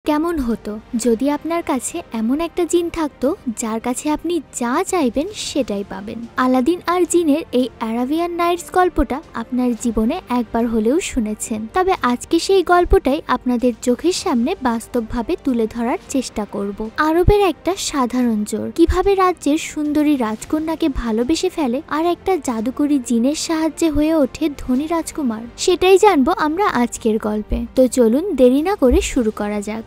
কেমন হতো যদি আপনার কাছে এমন একটা জিন থাকতো যার কাছে আপনি যা চাইবেন সেটাই পাবেন। আলাদিন আর জিনের এই অ্যারাবিয়ান নাইটস গল্পটা আপনার জীবনে একবার হলেও শুনেছেন, তবে আজকে সেই গল্পটাই আপনাদের চোখের সামনে বাস্তবভাবে তুলে ধরার চেষ্টা করব। আরবের একটা সাধারণ চোর কিভাবে রাজ্যের সুন্দরী রাজকন্যাকে ভালোবেসে ফেলে আর একটা জাদুকরী জিনের সাহায্যে হয়ে ওঠে ধনী রাজকুমার, সেটাই জানবো আমরা আজকের গল্পে। তো চলুন দেরি না করে শুরু করা যাক।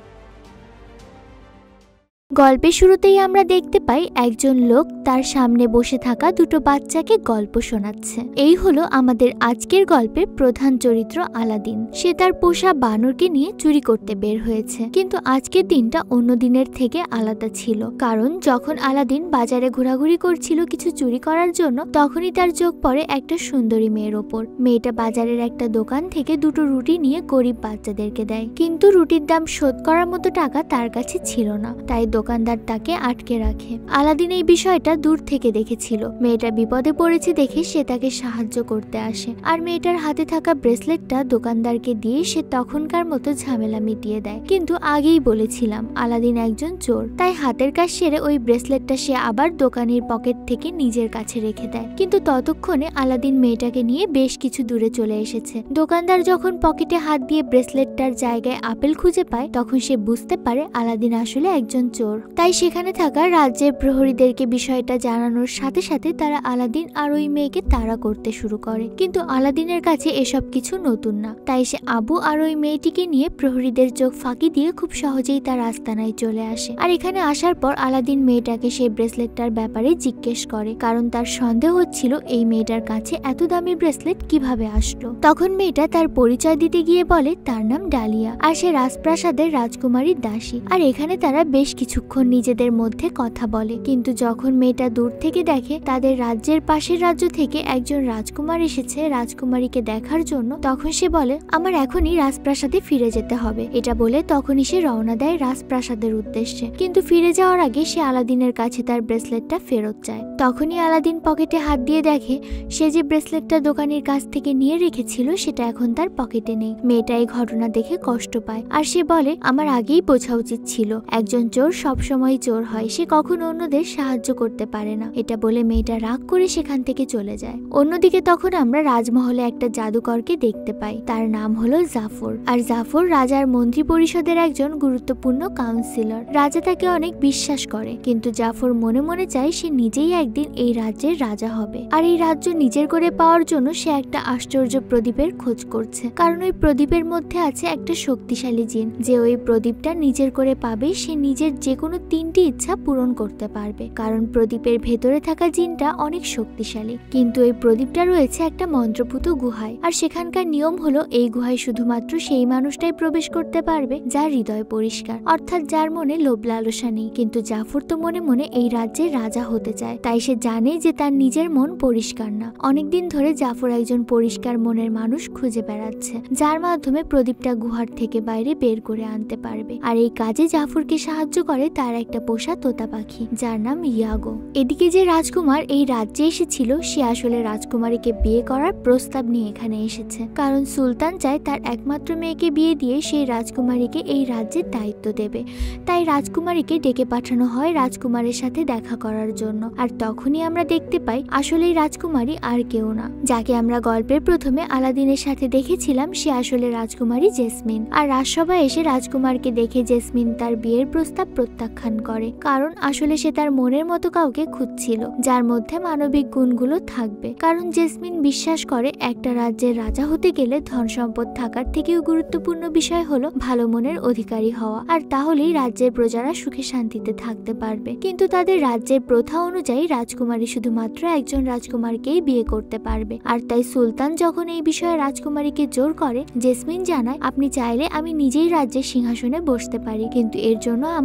গল্পের শুরুতেই আমরা দেখতে পাই একজন লোক তার সামনে বসে থাকা দুটো বাচ্চাকে গল্প শোনাচ্ছে। এই হলো আমাদের আজকের গল্পের প্রধান চরিত্র আলাদিন। সে তার পোষা বানরকে নিয়ে চুরি করতে বের হয়েছে, কিন্তু আজকের দিনটা অন্য দিনের থেকে আলাদা ছিল, কারণ যখন আলাদিন বাজারে ঘোরাঘুরি করছিল কিছু চুরি করার জন্য, তখনই তার চোখ পড়ে একটা সুন্দরী মেয়ের ওপর। মেয়েটা বাজারের একটা দোকান থেকে দুটো রুটি নিয়ে গরিব বাচ্চাদেরকে দেয়, কিন্তু রুটির দাম শোধ করার মতো টাকা তার কাছে ছিল না, তাই দোকানদার তাকে আটকে রাখে। আলাদিন এই বিষয়টা দূর থেকে দেখেছিল। মেয়েটা বিপদে পড়েছে দেখে সে তাকে সাহায্য করতে আসে, আর মেয়েটার হাতে থাকা ব্রেসলেটটা দোকানদারকে দিয়ে সে তখনকার মতো ঝামেলা মিটিয়ে দেয়। কিন্তু আগেই বলেছিলাম আলাদিন একজন চোর, তাই হাতের কাজ সেরে ওই ব্রেসলেটটা সে আবার দোকানের পকেট থেকে নিজের কাছে রেখে দেয়। কিন্তু ততক্ষণে আলাদিন মেয়েটাকে নিয়ে বেশ কিছু দূরে চলে এসেছে। দোকানদার যখন পকেটে হাত দিয়ে ব্রেসলেটটার জায়গায় আপেল খুঁজে পায়, তখন সে বুঝতে পারে আলাদিন আসলে একজন চোর। তাই সেখানে থাকা রাজ্যের প্রহরীদেরকে বিষয়টা জানানোর সাথে সাথে তারা আলাদিন আর ওই মেয়েকে তাড়া করতে শুরু করে। কিন্তু আলাদিনের কাছে এসব কিছু নতুন না, তাই সে আবু আর ওই মেয়েটিকে নিয়ে প্রহরীদের চোখ ফাঁকি দিয়ে খুব সহজেই তার আস্তানায় চলে আসে। আর এখানে আসার পর আলাদিন মেয়েটাকে সেই ব্রেসলেটটার ব্যাপারে জিজ্ঞেস করে, কারণ তার সন্দেহ হচ্ছিল এই মেয়েটার কাছে এত দামি ব্রেসলেট কিভাবে আসলো। তখন মেয়েটা তার পরিচয় দিতে গিয়ে বলে তার নাম ডালিয়া, আর সে রাজপ্রাসাদের রাজকুমারীর দাসী। আর এখানে তারা বেশ কিছুক্ষণ নিজেদের মধ্যে কথা বলে, কিন্তু যখন মেয়েটা দূর থেকে দেখে তাদের রাজ্যের পাশের রাজ্য থেকে একজন রাজকুমার এসেছে রাজকুমারীকে দেখার জন্য, তখন সে বলে আমার এখনই রাজপ্রাসাদে ফিরে যেতে হবে। এটা বলে তখনই সে রওনা দেয় রাজপ্রাসাদের উদ্দেশ্যে। কিন্তু ফিরে যাওয়ার আগে সে আলাদিনের কাছে তার ব্রেসলেটটা ফেরত চায়। তখনই আলাদিন পকেটে হাত দিয়ে দেখে সে যে ব্রেসলেটটা দোকানের কাছ থেকে নিয়ে রেখেছিল সেটা এখন তার পকেটে নেই। মেয়েটা এই ঘটনা দেখে কষ্ট পায়, আর সে বলে আমার আগেই বোঝা উচিত ছিল একজন চোর সবসময় চোর হয়, সে কখনো অন্যদের সাহায্য করতে পারে না। এটা বলে মেয়েটা রাগ করে সেখান থেকে চলে যায়। অন্যদিকে তখন আমরা রাজমহলে একটা জাদুকরকে দেখতে পাই, তার নাম হলো জাফর। আর জাফর রাজার মন্ত্রী পরিষদের একজন গুরুত্বপূর্ণ কাউন্সিলর। রাজা তাকে অনেক বিশ্বাস করে, কিন্তু জাফর মনে মনে চায় সে নিজেই একদিন এই রাজ্যের রাজা হবে। আর এই রাজ্য নিজের করে পাওয়ার জন্য সে একটা আশ্চর্য প্রদীপের খোঁজ করছে, কারণ ওই প্রদীপের মধ্যে আছে একটা শক্তিশালী জিন, যে ওই প্রদীপটা নিজের করে পাবে সে নিজের যে কোনো 3টি ইচ্ছা পূরণ করতে পারবে, কারণ প্রদীপের ভেতরে থাকা জিনটা অনেক শক্তিশালী। কিন্তু এই প্রদীপটা রয়েছে একটা মন্ত্রপুত গুহায়, আর সেখানকার নিয়ম হলো এই গুহায় শুধুমাত্র সেই মানুষটাই প্রবেশ করতে পারবে যার হৃদয় পরিষ্কার, অর্থাৎ যার মনে লোভ লালসা নেই। কিন্তু জাফর তো মনে মনে এই রাজ্যের রাজা হতে চায়, তাই সে জানে যে তার নিজের মন পরিষ্কার না। অনেকদিন ধরে জাফর একজন পরিষ্কার মনের মানুষ খুঁজে বেড়াচ্ছে, যার মাধ্যমে প্রদীপটা গুহার থেকে বাইরে বের করে আনতে পারবে। আর এই কাজে জাফরকে সাহায্য করে তার একটা পোষা তোতা পাখি, যার নাম ইয়াগো। এদিকে যে রাজকুমার এই রাজ্যে এসেছিল সে আসলে রাজকুমারীকে বিয়ে করার প্রস্তাব নিয়ে এখানে এসেছে, কারণ সুলতান চায় তার একমাত্র মেয়েকে বিয়ে দিয়ে সেই রাজকুমারীকে এই রাজ্যের দায়িত্ব দেবে। তাই রাজকুমারীকে ডেকে পাঠানো হয় রাজকুমারের সাথে দেখা করার জন্য। আর তখনই আমরা দেখতে পাই আসলে এই রাজকুমারী আর কেউ না, যাকে আমরা গল্পের প্রথমে আলাদিনের সাথে দেখেছিলাম সে আসলে রাজকুমারী জেসমিন। আর রাজসভায় এসে রাজকুমারকে দেখে জেসমিন তার বিয়ের প্রস্তাব প্রত্যাখ্যান করে, কারণ আসলে সে তার মনের মতো কাউকে খুঁজছিল যার মধ্যে মানবিক গুণগুলো থাকবে। কারণ জেসমিন বিশ্বাস করে একটা রাজ্যের রাজা হতে গেলে ধন সম্পদ থাকার থেকেও গুরুত্বপূর্ণ বিষয় হলো ভালো মনের অধিকারী হওয়া, আর তাহলেই রাজ্যের প্রজারা সুখে শান্তিতে থাকতে পারবে। কিন্তু তাদের রাজ্যের প্রথা অনুযায়ী রাজকুমারী শুধুমাত্র একজন রাজকুমারকেই বিয়ে করতে পারবে। আর তাই সুলতান যখন এই বিষয়ে রাজকুমারীকে জোর করে, জেসমিন জানায় আপনি চাইলে আমি নিজেই রাজ্যের সিংহাসনে বসতে পারি, কিন্তু এর জন্য আমার বিয়ে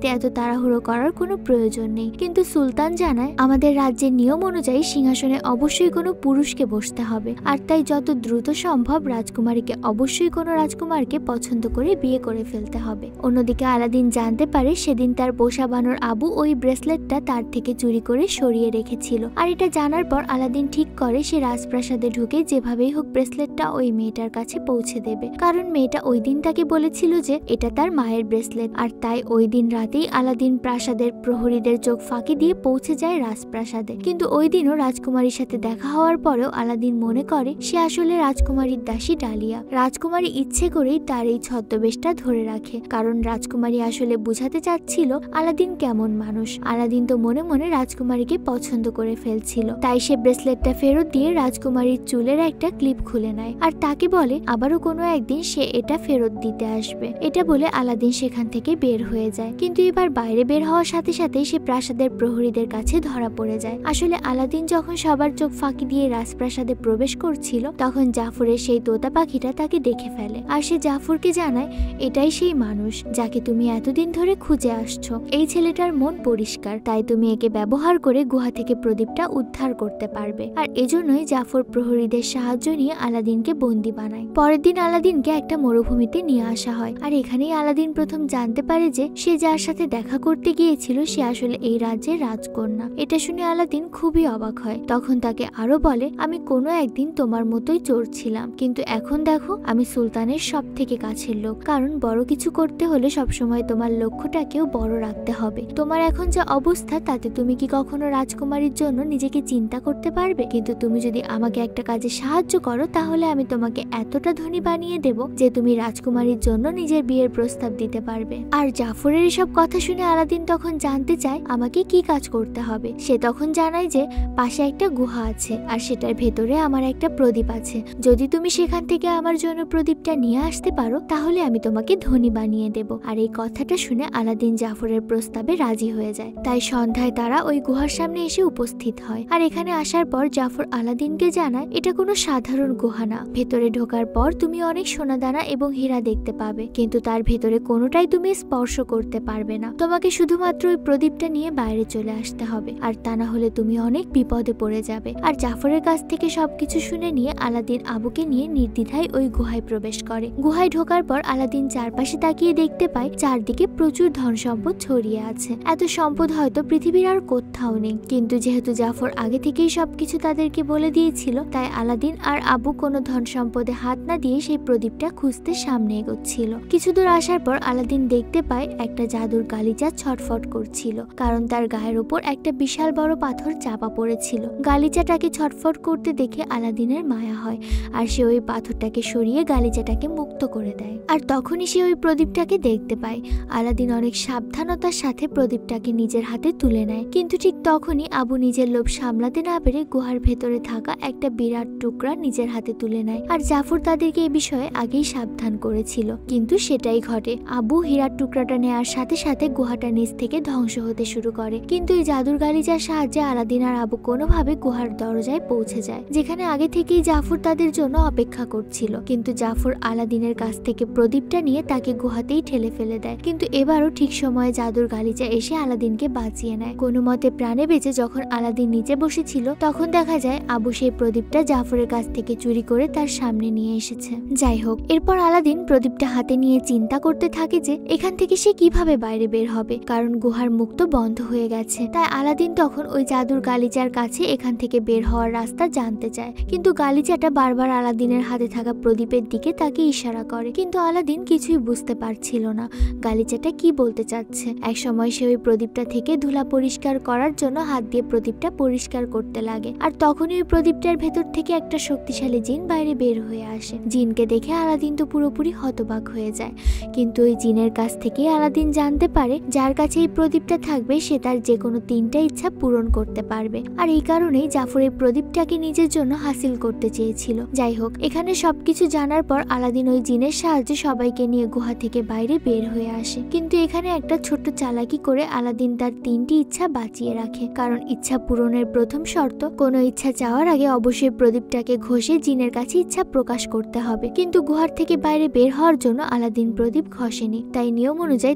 বিয়েতে এত তাড়াহুড়ো করার কোনো প্রয়োজন নেই। কিন্তু সুলতান জানায় আমাদের রাজ্যের নিয়ম অনুযায়ী সিংহাসনে অবশ্যই কোনো পুরুষকে বসতে হবে, আর তাই যত দ্রুত সম্ভব রাজকুমারীকে অবশ্যই কোনো রাজকুমারকে পছন্দ করে বিয়ে করে ফেলতে হবে। অন্যদিকে আলাদিন জানতে পারে সেদিন তার পোষা বানর আবু ওই ব্রেসলেটটা তার থেকে চুরি করে সরিয়ে রেখেছিল। আর এটা জানার পর আলাদিন ঠিক করে সে রাজপ্রাসাদে ঢুকে যেভাবেই হোক ব্রেসলেটটা ওই মেয়েটার কাছে পৌঁছে দেবে, কারণ মেয়েটা ওই দিন তাকে বলেছিল যে এটা তার মায়ের ব্রেসলেট। আর তাই ওই দিন রাতেই আলাদিন প্রাসাদের প্রহরীদের চোখ ফাঁকি দিয়ে পৌঁছে যায় রাজপ্রাসাদে। কিন্তু ওই দিনও রাজকুমারীর সাথে দেখা হওয়ার পরেও আলাদিন মনে করে সে আসলে রাজকুমারীর দাসী ডালিয়া। রাজকুমারী ইচ্ছে করেই তার এই ছদ্মবেশটা ধরে রাখে, কারণ রাজকুমারী আসলে বুঝাতে চাচ্ছিল আলাদিন কেমন মানুষ। আলাদিন তো মনে মনে রাজকুমারীকে পছন্দ করে ফেলছিল, তাই সে ব্রেসলেটটা ফেরত দিয়ে রাজকুমারীর চুলের একটা ক্লিপ খুলে নেয় আর তাকে বলে আবারও কোনো একদিন সে এটা ফেরত দিতে আসবে। এটা বলে আলাদিন সেখান থেকে বের হয়ে যায়। কিন্তু এবার বাইরে বের হওয়ার সাথে সাথে সে প্রাসাদের প্রহরীদের কাছে ধরা পড়ে যায়। আসলে আলাদিন যখন সবার চোখ ফাঁকি দিয়ে রাজপ্রাসাদে প্রবেশ করছিল তখন জাফরের সেই তোতা পাখিটা তাকে দেখে ফেলে, আর সে জাফরকে জানায় এটাই সেই মানুষ যাকে তুমি এতদিন ধরে খুঁজে আসছো। এই ছেলেটার মন পরিষ্কার, তাই তুমি একে ব্যবহার করে গুহা থেকে প্রদীপটা উদ্ধার করতে পারবে। আর এজন্যই জাফর প্রহরীদের সাহায্য নিয়ে আলাদিনকে বন্দী বানায়। পরের দিন আলাদিনকে একটা মরুভূমিতে নিয়ে আসা হয়, আর এখানেই আলাদিন প্রথম জানতে পারে যে সে যার সাথে দেখা করতে গিয়েছিল সে আসলে এই রাজ্যের রাজকন্যা। এটা শুনে আলাদিন খুবই অবাক হয়। তখন তাকে আরো বলে আমি কোনো একদিন তোমার মতোই চোর ছিলাম, কিন্তু এখন দেখো আমি সুলতানের সব থেকে কাছের লোক, কারণ বড় কিছু করতে হলে সবসময় তোমার লক্ষ্যটাকেও বড় রাখতে হবে। তোমার এখন যা অবস্থা তাতে তুমি কি কখনো রাজকুমারীর জন্য নিজেকে চিন্তা করতে পারবে? কিন্তু তুমি যদি আমাকে একটা কাজে সাহায্য করো তাহলে আমি তোমাকে এতটা ধনী বানিয়ে দেব যে তুমি রাজকুমারীর জন্য নিজের বিয়ের প্রস্তাব দিতে পারবে। আর জাফরের এসব কথা শুনে আলাদিন তখন জানতে চায় আমাকে কি কাজ করতে হবে। সে তখন জানায় যে পাশে একটা গুহা আছে আর সেটার ভেতরে আমার একটা প্রদীপ আছে, যদি তুমি সেখান থেকে আমার জন্য প্রদীপটা নিয়ে আসতে পারো তাহলে আমি তোমাকে ধনী বানিয়ে দেব। আর এই কথাটা শুনে আলাদিন জাফরের প্রস্তাবে রাজি হয়ে যায়। তাই সন্ধ্যায় তারা ওই গুহার সামনে এসে উপস্থিত হয়। আর এখানে আসার পর জাফর আলাদিনকে জানায় এটা কোনো সাধারণ গুহা না, ভেতরে ঢোকার পর তুমি অনেক সোনাদানা এবং হীরা দেখতে পাবে, কিন্তু তার ভেতরে কোনোটাই তুমি স্পর্শ করতে পারবে না। তোমাকে শুধুমাত্র ওই প্রদীপটা নিয়ে বাইরে চলে আসতে হবে, আর তা না হলে তুমি অনেক বিপদে পড়ে যাবে। আর জাফরের কাছ থেকে সবকিছু শুনে নিয়ে আলাদিন আবুকে নিয়ে নির্দ্বিধায় ওই গুহায় প্রবেশ করে। গুহায় ঢোকার পর আলাদিন চারপাশে তাকিয়ে দেখতে পায় চারদিকে প্রচুর ধন সম্পদ ছড়িয়ে আছে। এত সম্পদ হয়তো পৃথিবীর আর কোথাও নেই, কিন্তু যেহেতু জাফর আগে থেকেই সবকিছু তাদেরকে বলে দিয়েছিল তাই আলাদিন আর আবু কোনো ধন সম্পদে হাত না দিয়ে সেই প্রদীপটা খুঁজতে সামনে এগোচ্ছিল। কিছু দূর আসার পর আলাদিন দেখতে পায় একটা জাদুর গালিচা ছটফট করছিল, কারণ তার গায়ের উপর একটা বিশাল বড় পাথর চাপা পড়েছিল। গালিচাটাকে ছটফট করতে দেখে আলাদিনের মায়া হয়, আর সে ওই পাথরটাকে সরিয়ে গালিচাটাকে মুক্ত করে দেয়। আর তখনই সে ওই প্রদীপটাকে দেখতে পায়। আলাদিন অনেক সাবধানতার সাথে প্রদীপটাকে নিজের হাতে তুলে নেয়, কিন্তু ঠিক তখনই আবু নিজের লোভ সামলাতে না পেরে গুহার ভেতরে থাকা একটা বিরাট টুকরা নিজের হাতে তুলে নেয়। আর জাফর তাদেরকে এ বিষয়ে আগেই সাবধান করেছিল, কিন্তু সেটাই ঘটে। আবু হীরার টুকরাটা নেওয়ার সাথে সাথে গুহাটা নিচ থেকে ধ্বংস হতে শুরু করে, কিন্তু এই জাদুর গালিচার সাহায্যে আলাদিন আর আবু কোনোভাবে গুহার দরজায় পৌঁছে যায়, যেখানে আগে থেকেই জাফর তাদের জন্য অপেক্ষা করছিল। কিন্তু জাফর আলাদিনের কাছ থেকে প্রদীপটা নিয়ে তাকে গুহাতেই ঠেলে ফেলে দেয়, কিন্তু এবারও ঠিক সময়ে জাদুর গালিচা এসে আলাদিনকে বাঁচিয়ে নেয়। কোনো মতে প্রাণে বেঁচে যখন আলাদিন নিচে বসেছিল তখন দেখা যায় আবু সেই প্রদীপটা জাফরের কাছ থেকে চুরি করে তার সামনে নিয়ে এসেছে। যাই হোক, এরপর আলাদিন প্রদীপটা হাতে নিয়ে চিন্তা করতে থাকে যে এখান থেকে সে কিভাবে বাইরে বের হবে, কারণ গুহার মুখ তো বন্ধ হয়ে গেছে। তাই আলাদিন তখন ওই জাদুর গালিচার কাছে এখান থেকে বের হওয়ার রাস্তা জানতে চায়, কিন্তু গালিচাটা বারবার আলাদিনের হাতে থাকা প্রদীপের দিকে তাকে ইশারা করে, কিন্তু আলাদিন কিছুই বুঝতে পারছিল না গালিচাটা কি বলতে চাচ্ছে। এক সময় সে ওই প্রদীপটা থেকে ধুলা পরিষ্কার করার জন্য হাত দিয়ে প্রদীপটা পরিষ্কার করতে লাগে, আর তখনই ওই প্রদীপটার ভেতর থেকে একটা শক্তিশালী জিন বাইরে বের হয়ে আসে। জিনকে দেখে আলাদিন তো পুরোপুরি হতবাক হয়ে যায়, কিন্তু ওই জিনের কাছ থেকে আলাদিন জানতে পারে যার কাছে এই প্রদীপটা থাকবে সে তার যে কোনো 3টা ইচ্ছা পূরণ করতে পারবে, আর এই কারণেই জাফর এই প্রদীপটাকে নিজের জন্য হাসিল করতে চেয়েছিল। যাই হোক, এখানে সবকিছু জানার পর আলাদিন ওই জিনের সাহায্যে সবাইকে নিয়ে গুহা থেকে বাইরে বের হয়ে আসে, কিন্তু এখানে একটা ছোট্ট চালাকি করে আলাদিন তার 3টি ইচ্ছা বাঁচিয়ে রাখে, কারণ ইচ্ছা পূরণের প্রথম শর্ত কোনো ইচ্ছা চাওয়ার আগে অবশ্যই প্রদীপটাকে ঘষে জিনের কাছে ইচ্ছা প্রকাশ করতে হবে। কিন্তু গুহার থেকে বাইরে বের হওয়ার জন্য আলাদিন প্রদীপ ঘষেনি, তাই নিয়ম অনুযায়ী তার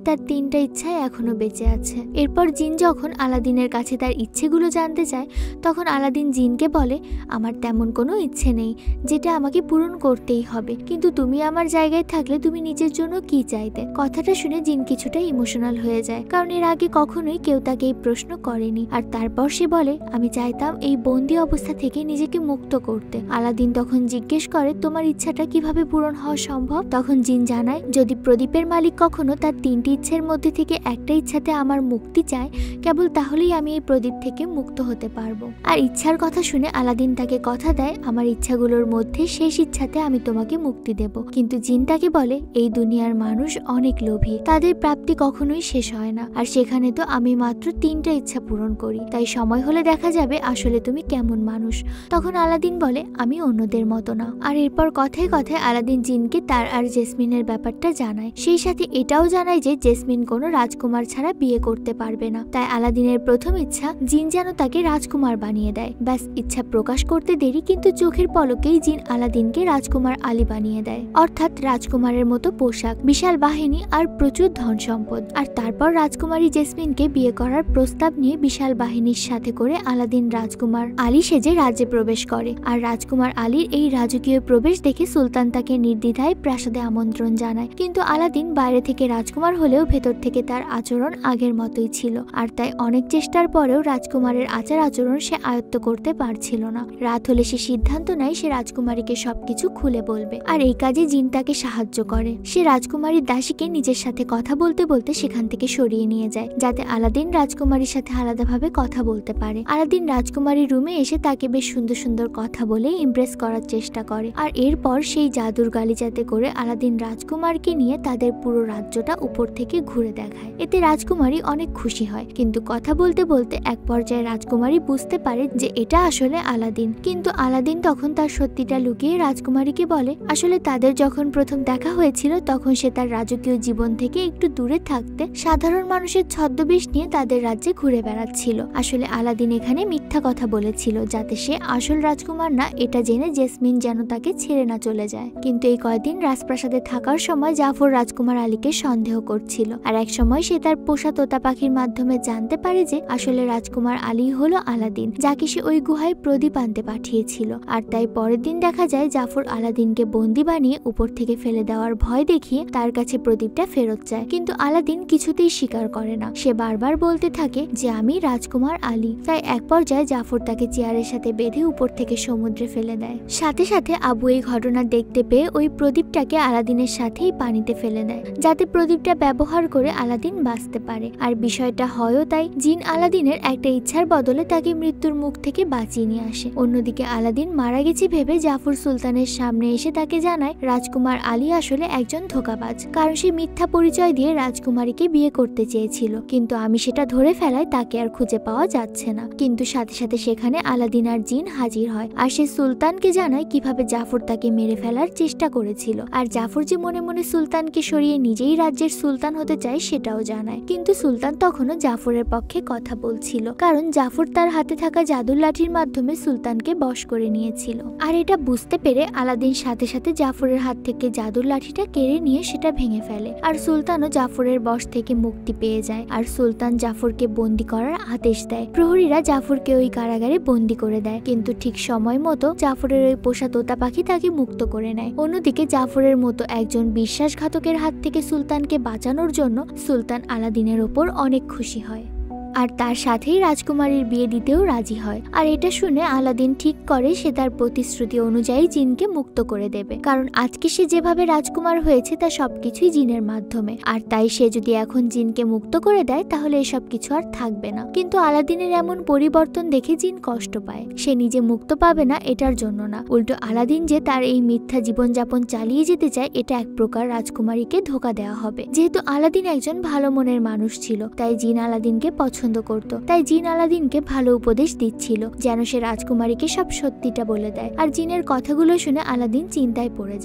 3টা ইচ্ছাই এখনো বেঁচে আছে। এরপর জিন যখন আলাদিনের কাছে তার ইচ্ছেগুলো জানতে চায় তখন আলাদিন জিনকে বলে, আমার তেমন কোনো ইচ্ছে নেই যেটা আমাকে পূরণ করতেই হবে, কিন্তু তুমি আমার জায়গায় থাকলে তুমি নিজের জন্য কি চাইতে? কথাটা শুনে জিন কিছুটা ইমোশনাল হয়ে যায়, কারণ এর আগে কখনোই কেউ তাকে এই প্রশ্ন করেনি। আর তারপর সে বলে, আমি চাইতাম এই বন্দি অবস্থা থেকে নিজেকে মুক্ত করতে। আলাদিন তখন জিজ্ঞেস করে, তোমার ইচ্ছাটা কিভাবে পূরণ হওয়া সম্ভব? তখন জিন জানায়, যদি প্রদীপের মালিক কখনো তার 3টি ইচ্ছের মধ্যে থেকে একটা ইচ্ছাতে আমার মুক্তি চায়, কেবল তাহলেই আমি এই প্রদীপ থেকে মুক্ত হতে পারবো। আর ইচ্ছার কথা শুনে আলাদিন তাকে কথা দেয়, আমার ইচ্ছাগুলোর মধ্যে শেষ ইচ্ছাতে আমি তোমাকে মুক্তি দেব। কিন্তু জিন তাকে বলে, এই দুনিয়ার মানুষ অনেক লোভী, তাদের প্রাপ্তি কখনোই শেষ হয় না, আর সেখানে তো আমি মাত্র 3টা ইচ্ছা পূরণ করি, তাই সময় হলে দেখা যাবে আসলে তুমি কেমন মানুষ। তখন আলাদিন বলে, আমি অন্যদের মতো না। আর এরপর কথায় কথায় আলাদিন জিনকে তার আর জেসমিনের ব্যাপারটা জানায়, সেই সাথে এটাও জানায় যে জেসমিন কোনো রাজকুমার ছাড়া বিয়ে করতে পারবে না। তাই আলাদিনের প্রথম ইচ্ছা জিন যেন তাকে রাজকুমার বানিয়ে দেয়। ব্যাস, ইচ্ছা প্রকাশ করতে দেরি, কিন্তু চোখের পলকেই জিন আলাদিনকে রাজকুমার আলী বানিয়ে দেয়, অর্থাৎ রাজকুমারের মতো পোশাক, বিশাল বাহিনী আর প্রচুর ধন সম্পদ। আর তারপর রাজকুমারী জেসমিনকে বিয়ে করার প্রস্তাব নিয়ে বিশাল বাহিনীর সাথে করে আলাদিন রাজকুমার আলী সেজে রাজ্যে প্রবেশ করে। আর রাজকুমার আলীর এই রাজকীয় প্রবেশ দেখে সুলতান তাকে নির্দ্বিধায় প্রাসাদে আমন্ত্রণ জানায়, কিন্তু আলাদিন বাইরে থেকে রাজকুমার হলেও ভেতর থেকে তার আচরণ আগের মতোই ছিল। আর তাই অনেক চেষ্টার পরেও রাজকুমারের আচার আচরণ সে আয়ত্ত করতে পারছিল না। রাত হলে সে সিদ্ধান্ত নেয় সে রাজকুমারীকে সবকিছু খুলে বলবে, আর এই কাজে জিন তাকে সাহায্য করে। সে রাজকুমারীর দাসীকে নিজের সাথে কথা বলতে বলতে সেখান থেকে সরিয়ে নিয়ে যায়, যাতে আলাদিন রাজকুমারীর সাথে আলাদাভাবে কথা বলতে পারে। আলাদিন রাজকুমারীর রুমে এসে তাকে বেশ সুন্দর সুন্দর কথা বলে ইমপ্রেস করার চেষ্টা করে। আর এরপর সেই জাদুর গালিচাতে করে আলাদিন রাজকুমারকে নিয়ে তাদের পুরো রাজ্যটা উপর থেকে ঘুরে দেখায়। এতে রাজকুমারী অনেক খুশি হয়, কিন্তু কথা বলতে বলতে এক পর্যায়ে রাজকুমারী বুঝতে পারে যে এটা আসলে আলাদিন। কিন্তু আলাদিন তখন তার সত্যিটা লুকিয়ে রাজকুমারীকে বলে, আসলে তাদের যখন প্রথম দেখা হয়েছিল তখন সে তার রাজকীয় জীবন থেকে একটু দূরে থাকতে সাধারণ মানুষের ছদ্মবেশ নিয়ে তাদের রাজ্যে ঘুরে বেড়াচ্ছিল। আসলে আলাদিন এখানে মিথ্যা কথা বলেছিল যাতে সে আসল রাজকুমার না এটা জেনে জেসমিন যেন তাকে ছেড়ে না চলে যায়। কিন্তু এই কয়েকদিন রাজপ্রাসাদে থাকার সময় জাফর রাজকুমার আলীকে সন্দেহ করছিল, আর এক সময় সে তার পোষা তোতা পাখির মাধ্যমে জানতে পারে যে আসলে রাজকুমার আলী হলো আলাদিন, যাকে সে ওই গুহায় প্রদীপ আনতে পাঠিয়েছিল। আর তাই পরের দিন দেখা যায় জাফর আলাদিনকে বন্দি বানিয়ে উপর থেকে ফেলে দেওয়ার ভয় দেখিয়ে তার কাছে প্রদীপটা ফেরত চায়, কিন্তু আলাদিন কিছুতেই স্বীকার করে না। সে বারবার বলতে থাকে যে আমি রাজকুমার আলী। তাই এক পর্যায়ে জাফর তাকে চেয়ারের সাথে বেঁধে উপর থেকে সমুদ্রে ফেলে দেয়। সাথে সাথে আবু এই ঘটনা দেখতে পেয়ে ওই প্রদীপটাকে আলাদিনের সাথেই পানিতে ফেলে দেয়, যাতে প্রদীপটা ব্যবহার করে আলাদিন বাঁচতে পারে। আর বিষয়টা হয়ও তাই, জিন আলাদিনের একটা ইচ্ছার বদলে তাকে মৃত্যুর মুখ থেকে বাঁচিয়ে নিয়ে আসে। অন্যদিকে আলাদিন মারা গেছে ভেবে জাফর সুলতানের সামনে এসে তাকে জানায় রাজকুমার আলী আসলে একজন ধোঁকাবাজ, কারণ সে মিথ্যা পরিচয় দিয়ে রাজকুমারীকে বিয়ে করতে চেয়েছিল, কিন্তু আমি সেটা ধরে ফেলায় তাকে আর খুঁজে পাওয়া যাচ্ছে না। কিন্তু সাথে সাথে সেখানে আলাদিন আর জিন হাজির হয়, আর সে সুলতানকে জানায় কিভাবে জাফর তাকে মেরে ফেলার চেষ্টা করেছিল। আর জাফর যে মনে মনে সুলতানকে সরিয়ে নিজেই রাজ্যের সুলতান হতে চায় সেটাও জানায়, কিন্তু সুলতান তখনও জাফরের পক্ষে কথা বলছিল, কারণ জাফর তার হাতে থাকা জাদুর লাঠির মাধ্যমে সুলতানকে বশ করে নিয়েছিল। আর এটা বুঝতে পেরে আলাদিন সাথে সাথে জাফরের হাত থেকে জাদুর লাঠিটা কেড়ে নিয়ে সেটা ভেঙে ফেলে, আর সুলতানও জাফরের বশ থেকে মুক্তি পেয়ে যায়। আর সুলতান জাফরকে বন্দি করার আদেশ দেয়। প্রহরীরা জাফরকে ওই কারাগারে বন্দি করে দেয়, কিন্তু ঠিক সময় মতো জাফরের ওই পোষা তোতা পাখি তাকে মুক্ত করে নেয়। অন্যদিকে জাফরের মতো একজন বিশ্বাসঘাতকের হাত থেকে সুলতানকে বাঁচানোর জন্য সুলতান আলাদিনের ওপর অনেক খুশি হয়, আর তার সাথেই রাজকুমারীর বিয়ে দিতেও রাজি হয়। আর এটা শুনে আলাদিন ঠিক করে সে তার প্রতিশ্রুতি অনুযায়ী জিনকে মুক্ত করে দেবে, কারণ আজকে সে যেভাবে রাজকুমার হয়েছে তা সবকিছুই জিনের মাধ্যমে। আর তাই সে যদি এখন জিনকে মুক্ত করে দেয় তাহলে এসব কিছু আর থাকবে না। কিন্তু আলাদিনের এমন পরিবর্তন দেখে জিন কষ্ট পায়। সে নিজে মুক্ত পাবে না এটার জন্য না, উল্টো আলাদিন যে তার এই মিথ্যা জীবনযাপন চালিয়ে যেতে চায় এটা এক প্রকার রাজকুমারীকে ধোঁকা দেওয়া হবে। যেহেতু আলাদিন একজন ভালো মনের মানুষ ছিল তাই জিন আলাদিনকে পছন্দ করত। তাই জিন আলাদিনকে ভালো উপদেশ দিচ্ছিল যেন সে রাজকুমারীকে সব সত্যিটা বলে দেয়। আর জিনের কথাগুলো শুনে আলাদিন চিন্তায় পড়ে যায়।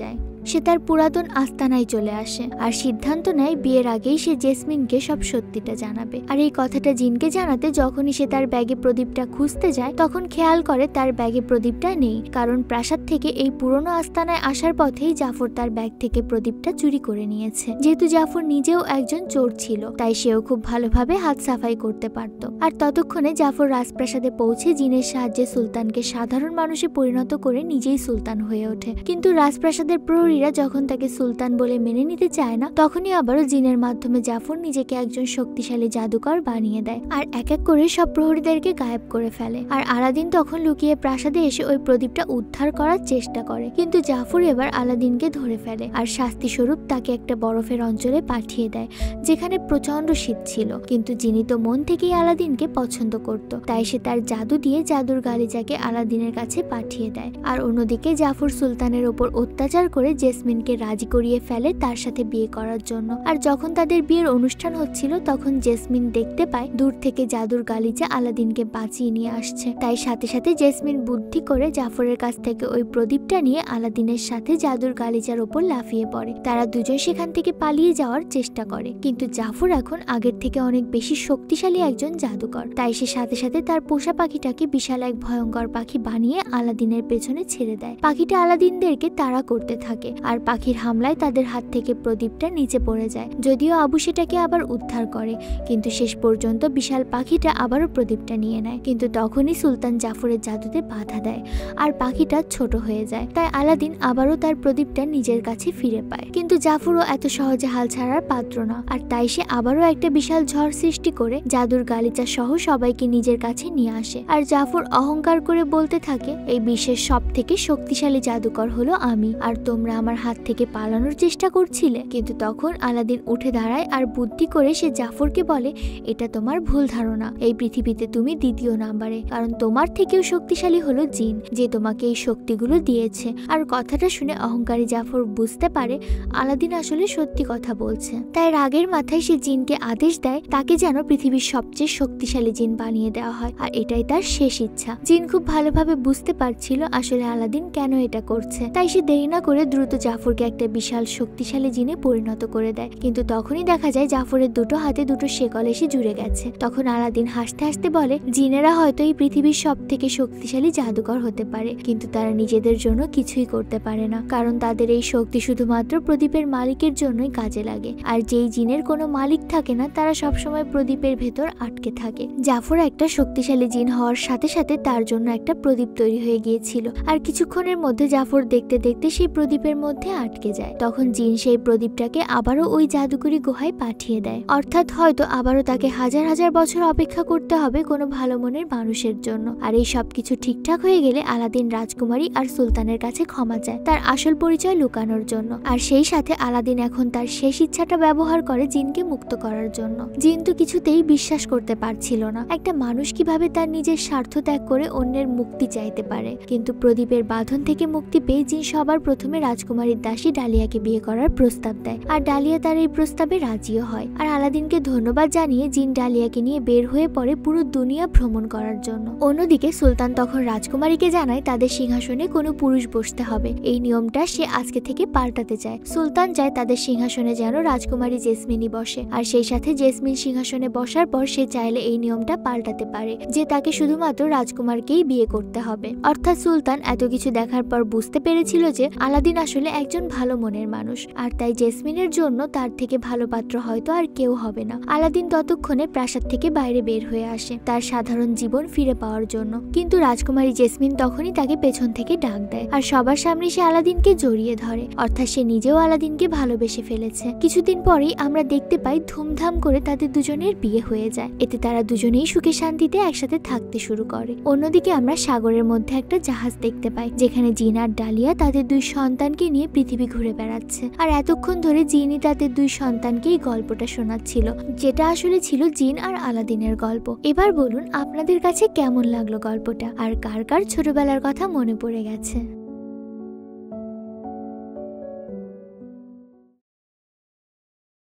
সে তার পুরাতন আস্তানায় চলে আসে আর সিদ্ধান্ত নেয় বিয়ের আগেই সে জেসমিনকে সব সত্যিটা জানাবে। আর এই কথাটা জিনকে জানাতে যখনই সে তার ব্যাগে প্রদীপটা খুঁজতে যায় তখন খেয়াল করে তার ব্যাগে প্রদীপটা নেই, কারণ প্রাসাদ থেকে এই পুরনো আস্তানায় আসার পথেই জাফর তার ব্যাগ থেকে প্রদীপটা চুরি করে নিয়েছে। যেহেতু জাফর নিজেও একজন চোর ছিল তাই সেও খুব ভালোভাবে হাত সাফাই করতে পারত। আর ততক্ষণে জাফর রাজপ্রাসাদে পৌঁছে জিনের সাহায্যে সুলতানকে সাধারণ মানুষে পরিণত করে নিজেই সুলতান হয়ে ওঠে। কিন্তু রাজপ্রাসাদের প্রহরীরা যখন তাকে সুলতান বলে মেনে নিতে চায় না তখনই আবারও জিনের মাধ্যমে জাফর নিজেকে একজন শক্তিশালী জাদুকর বানিয়ে দেয় আর এক এক করে সব প্রহরীদেরকে গায়েব করে ফেলে। আর আলাদিন তখন লুকিয়ে প্রাসাদে এসে ওই প্রদীপটা উদ্ধার করার চেষ্টা করে, কিন্তু জাফর এবার আলাদিনকে ধরে ফেলে আর শাস্তি স্বরূপ তাকে একটা বরফের অঞ্চলে পাঠিয়ে দেয় যেখানে প্রচন্ড শীত ছিল। কিন্তু জিনি তো মন থেকেই আলাদিনকে পছন্দ করত, তাই সে তার জাদু দিয়ে জাদুর গালিচাকে আলাদিনের কাছে পাঠিয়ে দেয়। আর অন্যদিকে জাফর সুলতানের ওপর অত্যাচার করে জেসমিনকে রাজি করিয়ে ফেলে তার সাথে বিয়ে করার জন্য। আর যখন তাদের বিয়ের অনুষ্ঠান হচ্ছিল তখন জেসমিন দেখতে পায় দূর থেকে জাদুর গালিচা আলাদিনকে বাঁচিয়ে নিয়ে আসছে, তাই সাথে সাথে জেসমিন বুদ্ধি করে জাফরের কাছ থেকে ওই প্রদীপটা নিয়ে আলাদিনের সাথে জাদুর গালিচার ওপর লাফিয়ে পড়ে। তারা দুজন সেখান থেকে পালিয়ে যাওয়ার চেষ্টা করে, কিন্তু জাফর এখন আগের থেকে অনেক বেশি শক্তিশালী একজন জাদুকর, তাই সে সাথে সাথে তার পোষা পাখিটাকে বিশাল এক ভয়ঙ্কর পাখি বানিয়ে আলাদিনের পেছনে ছেড়ে দেয়। পাখিটা আলাদিনদেরকে তাড়া করতে থাকে আর পাখির হামলায় তাদের হাত থেকে প্রদীপটা নিচে পড়ে যায়। যদিও আবু সেটাকে আবার উদ্ধার করে, কিন্তু শেষ পর্যন্ত বিশাল পাখিটা আবারও প্রদীপটা নিয়ে নেয়। কিন্তু তখনই সুলতান জাফরের জাদুতে বাধা দেয় আর পাখিটা ছোট হয়ে যায়, তাই আলাদিন আবারও তার প্রদীপটা নিজের কাছে ফিরে পায়। কিন্তু জাফরও এত সহজে হাল ছাড়ার পাত্র না, আর তাই সে আবারও একটা বিশাল ঝড় সৃষ্টি করে জাদুর গালিচা সহ সবাইকে নিজের কাছে নিয়ে আসে। আর জাফর অহংকার করে বলতে থাকে, এই বিশ্বের সব থেকে শক্তিশালী জাদুকর হলো আমি, আর তোমরা আমার হাত থেকে পালানোর চেষ্টা করছিলে। কিন্তু তখন আলাদিন উঠে দাঁড়ায় আর বুদ্ধি করে সে জাফরকে বলে, এটা তোমার ভুল ধারণা, এই পৃথিবীতে তুমি দ্বিতীয় নাম্বারে, কারণ তোমার থেকেও শক্তিশালী হলো জিন যে তোমাকে এই শক্তিগুলো দিয়েছে। আর কথাটা শুনে অহংকারী জাফর বুঝতে পারে আলাদিন আসলে সত্যি কথা বলছে, তাই রাগের মাথায় সে জিনকে আদেশ দেয় তাকে যেন পৃথিবীর সবচেয়ে শক্তিশালী জিন বানিয়ে দেওয়া হয়, আর এটাই তার শেষ ইচ্ছা। জিন খুব ভালোভাবে বুঝতে পারছিল আসলে আলাদিন কেন এটা করছে, তাই সে দেরি না করে দ্রুত জাফরকে একটা বিশাল শক্তিশালী জিনে পরিণত করে দেয়। কিন্তু তখনই দেখা যায় জাফরের দুটো হাতে দুটো শেকল এসে জুড়ে গেছে। তখন আলাদিন হাসতে হাসতে বলে, জিনেরা হয়তো এই পৃথিবীর সব থেকে শক্তিশালী জাদুকর হতে পারে, কিন্তু তারা নিজেদের জন্য কিছুই করতে পারে না, কারণ তাদের এই শক্তি শুধুমাত্র প্রদীপের মালিকের জন্যই কাজে লাগে। আর যেই জিনের কোনো মালিক থাকে না তারা সবসময় প্রদীপের ভেতর আটকে থাকে। জাফর একটা শক্তিশালী জিন হওয়ার সাথে সাথে তার জন্য একটা প্রদীপ তৈরি হয়ে গিয়েছিল, আর কিছুক্ষণের মধ্যে জাফর দেখতে দেখতে সেই প্রদীপের মধ্যে আটকে যায়। তখন জিন সেই প্রদীপটাকে আবারও ওই জাদুকরি গুহায় পাঠিয়ে দেয়, অর্থাৎ হয়তো আবারও তাকে হাজার হাজার বছর অপেক্ষা করতে হবে কোনো ভালো মনের মানুষের জন্য। আর এই সবকিছু ঠিকঠাক হয়ে গেলে আলাদিন রাজকুমারী আর সুলতানের কাছে ক্ষমা চায় তার আসল পরিচয় লুকানোর জন্য। আর সেই সাথে আলাদিন এখন তার শেষ ইচ্ছাটা ব্যবহার করে জিনকে মুক্ত করার জন্য। জিন তো কিছুতেই বিশ্বাস করতে পারছিল না একটা মানুষ কিভাবে তার নিজের স্বার্থ ত্যাগ করে অন্যের মুক্তি চাইতে পারে। কিন্তু প্রদীপের বাঁধন থেকে মুক্তি পেয়ে জিন সবার প্রথমে রাজকুমারীর দাসী ডালিয়াকে বিয়ে করার প্রস্তাব দেয়, আর ডালিয়া তার এই প্রস্তাবে রাজিও হয়। আর আলাদিনকে ধন্যবাদ জানিয়ে জিন ডালিয়াকে নিয়ে বের হয়ে পড়ে পুরো দুনিয়া ভ্রমণ করার জন্য। অন্যদিকে সুলতান তখন রাজকুমারীকে জানায় তাদের সিংহাসনে কোনো পুরুষ বসতে হবে, এই নিয়মটা সে আজকে থেকে পাল্টাতে চায়। সুলতান চায় তাদের সিংহাসনে যেন রাজকুমারী জেসমিনই বসে, আর সেই সাথে জেসমিন সিংহাসনে বসার পর সে চাইলে এই নিয়মটা পাল্টাতে পারে যে তাকে শুধুমাত্র রাজকুমারকেই বিয়ে করতে হবে। অর্থাৎ সুলতান এত কিছু দেখার পর বুঝতে পেরেছিল যে আলাদিন আসলে একজন ভালো মনের মানুষ, আর তাই জেসমিনের জন্য তার থেকে ভালো পাত্র হয়তো আর কেউ হবে না। আলাদিন ততক্ষণে প্রাসাদ থেকে বাইরে বের হয়ে আসে তার সাধারণ জীবন ফিরে পাওয়ার জন্য, কিন্তু রাজকুমারী জেসমিন তখনই তাকে পেছন থেকে ডাক দেয় আর সবার সামনে সে আলাদিনকে জড়িয়ে ধরে, অর্থাৎ সে নিজেও আলাদিনকে ভালোবেসে ফেলেছে। কিছুদিন পরেই আমরা দেখতে পাই ধুমধাম করে তাদের দুজনের বিয়ে হয়ে যায়, এতে তারা দুজনেই সুখে শান্তিতে একসাথে থাকতে শুরু করে। অন্যদিকে আমরা সাগরের মধ্যে একটা জাহাজ দেখতে পাই যেখানে জিন আর ডালিয়া তাদের দুই সন্তানকে নিয়ে পৃথিবী ঘুরে বেড়াচ্ছে, আর এতক্ষণ ধরে জিনই তাদের দুই সন্তানকে এই গল্পটা শোনাচ্ছিল যেটা আসলে ছিল জিন আর আলাদিনের গল্প। এবার বলুন আপনাদের কাছে কেমন লাগলো গল্পটা, আর কার কার ছোটবেলার কথা মনে পড়ে গেছে।